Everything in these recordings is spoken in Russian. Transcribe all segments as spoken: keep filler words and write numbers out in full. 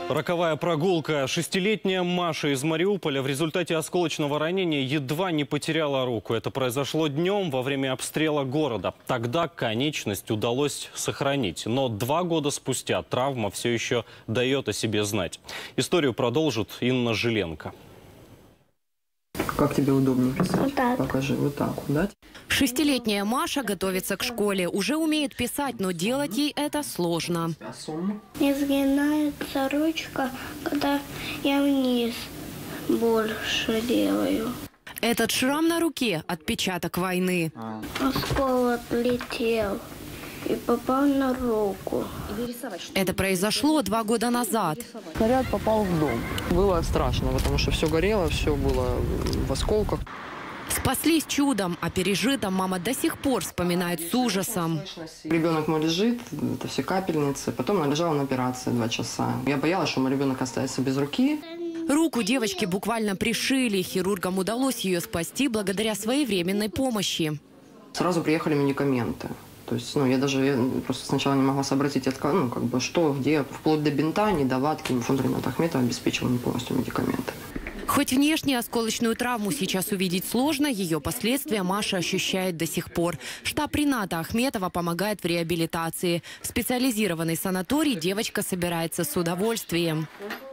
Роковая прогулка. Шестилетняя Маша из Мариуполя в результате осколочного ранения едва не потеряла руку. Это произошло днем во время обстрела города. Тогда конечность удалось сохранить. Но два года спустя травма все еще дает о себе знать. Историю продолжит Инна Жиленко. Как тебе удобнее писать? Вот так. Покажи, вот так, да? Шестилетняя Маша готовится к школе. Уже умеет писать, но делать ей это сложно. Не сгинается ручка, когда я вниз больше делаю. Этот шрам на руке – отпечаток войны. Осколок летел и попал на руку. Это произошло два года назад. Снаряд попал в дом. Было страшно, потому что все горело, все было в осколках. Спаслись чудом, о пережитом мама до сих пор вспоминает с ужасом. Ребенок мой лежит, это все капельницы. Потом она лежала на операции два часа. Я боялась, что мой ребенок останется без руки. Руку девочки буквально пришили. Хирургам удалось ее спасти благодаря своевременной помощи. Сразу приехали медикаменты. То есть, ну, я даже я просто сначала не могла сообразить, ну, как бы, что, где, вплоть до бинта, недоватки. Фонд Рината Ахметова обеспечил мне полностью медикаменты. Хоть внешне осколочную травму сейчас увидеть сложно, ее последствия Маша ощущает до сих пор. Штаб Рината Ахметова помогает в реабилитации. В специализированный санаторий девочка собирается с удовольствием.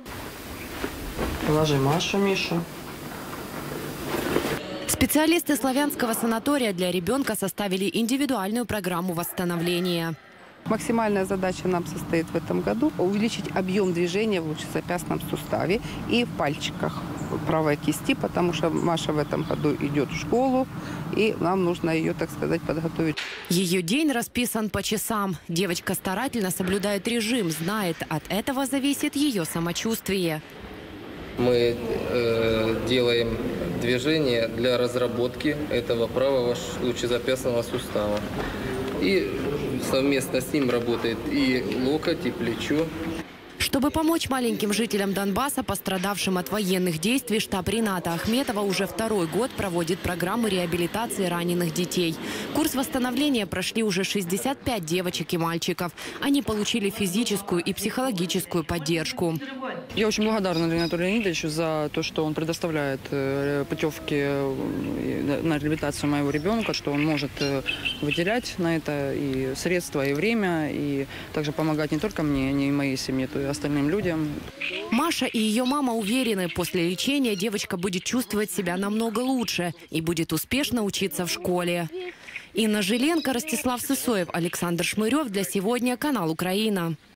Ложи Машу, Мишу. Специалисты славянского санатория для ребенка составили индивидуальную программу восстановления. Максимальная задача нам состоит в этом году – увеличить объем движения в лучезапястном суставе и в пальчиках правой кисти, потому что Маша в этом году идет в школу, и нам нужно ее, так сказать, подготовить. Ее день расписан по часам. Девочка старательно соблюдает режим, знает, от этого зависит ее самочувствие. Мы э, делаем движение для разработки этого правого лучезапястного сустава. И совместно с ним работает и локоть, и плечо. Чтобы помочь маленьким жителям Донбасса, пострадавшим от военных действий, штаб Рината Ахметова уже второй год проводит программу реабилитации раненых детей. Курс восстановления прошли уже шестьдесят пять девочек и мальчиков. Они получили физическую и психологическую поддержку. Я очень благодарна Ринату Леонидовичу за то, что он предоставляет путевки на реабилитацию моего ребенка, что он может выделять на это и средства, и время, и также помогать не только мне, не и моей семье, то и остальным людям. Маша и ее мама уверены, после лечения девочка будет чувствовать себя намного лучше и будет успешно учиться в школе. Инна Жиленко, Ростислав Сысоев, Александр Шмырев. Для сегодня канал «Украина».